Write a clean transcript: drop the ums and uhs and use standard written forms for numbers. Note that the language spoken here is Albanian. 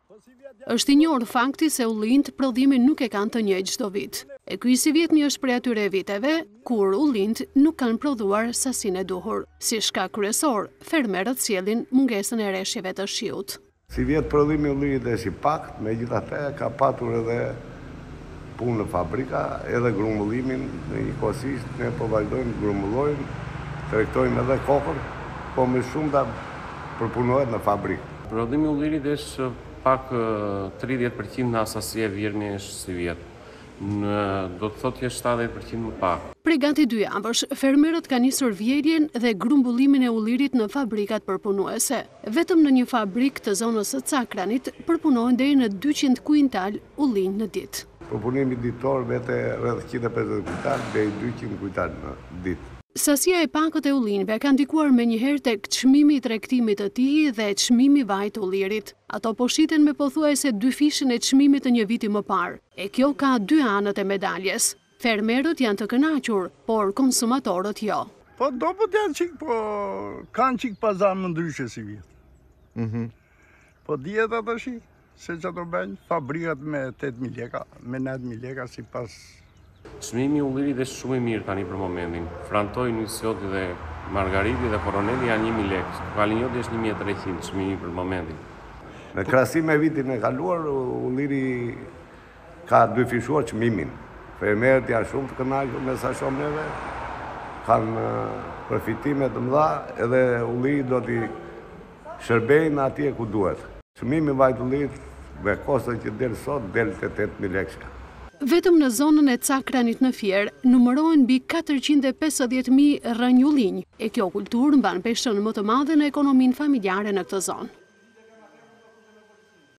Është i njohur fakti se ullinjt prodhimin nuk e kanë të njëjtë çdo vit. E ky si vjetmi është prej atyre viteve kur ullinjt nuk kanë prodhuar sasinë e duhur. Si shkak kryesor, fermerët sjellin mungesën e reshjeve të shiut. Si vjet prodhimi i ullinjit është i pakët, megjithatë ka patur edhe punë në fabrika, edhe grumbullimin njëkohësisht ne po vazhdojmë grumbullojmë, tregtojmë edhe kokën, po më shumë ta përpunohet në fabrikë. Prodhimi i ullinit është pak 30% në asasi e vjerni është si vjet. Do të thotë që 70% më pak. Prej gati 2 javësh, fermerët kanë nisur vjedhjen dhe grumbullimin e ullirit në fabrikat përpunuese. Vetëm në një fabrikë të zonës së Cakranit përpunohen deri në 200 kuintal ullinj në ditë. Përpunimi ditor vete rreth 150 kuintal deri 200 kuintal në ditë. Sasia e pakët e ullinjve ka ndikuar menjëherë tek çmimi i tregtimit të tij dhe çmimi i vajit të ullirit. Ato po shiten me pothuajse 2 fishën e çmimit të një viti më parë. E kjo ka 2 anët e medaljes. Fermerët janë të kënaqur, por konsumatorët jo. Po dobët janë çik, po kanë çik pazar më ndryshe si vjet. Po dieta tash se çfarë do bëjnë fabrikat me 8.000 lekë, me 9.000 lekë sipas. Çmimi i ullirit është shumë i mirë tani për momentin. Frantoi, Nisjoti dhe Margariti dhe Coroneli janë 1.000 lekë. Kalinjoti është 1.300 çmimi për momentin. Në krahasim me vitin e kaluar, ulliri ka 2 fishuar çmimin. Fermerët janë shumë të kënaqur me sa shoh neve, kanë përfitime të mëdha edhe ulliri do t'i shërbejnë atje ku duhet. Çmimi i vajit ullirit me kostën që del sot del te 8.000 lekë. Vetëm në zonën e Cakranit në Fier numërohen mbi 450.000 rrënj ullinj, e kjo kulturë mban peshën më të madhe në ekonominë familjare në këtë zonë.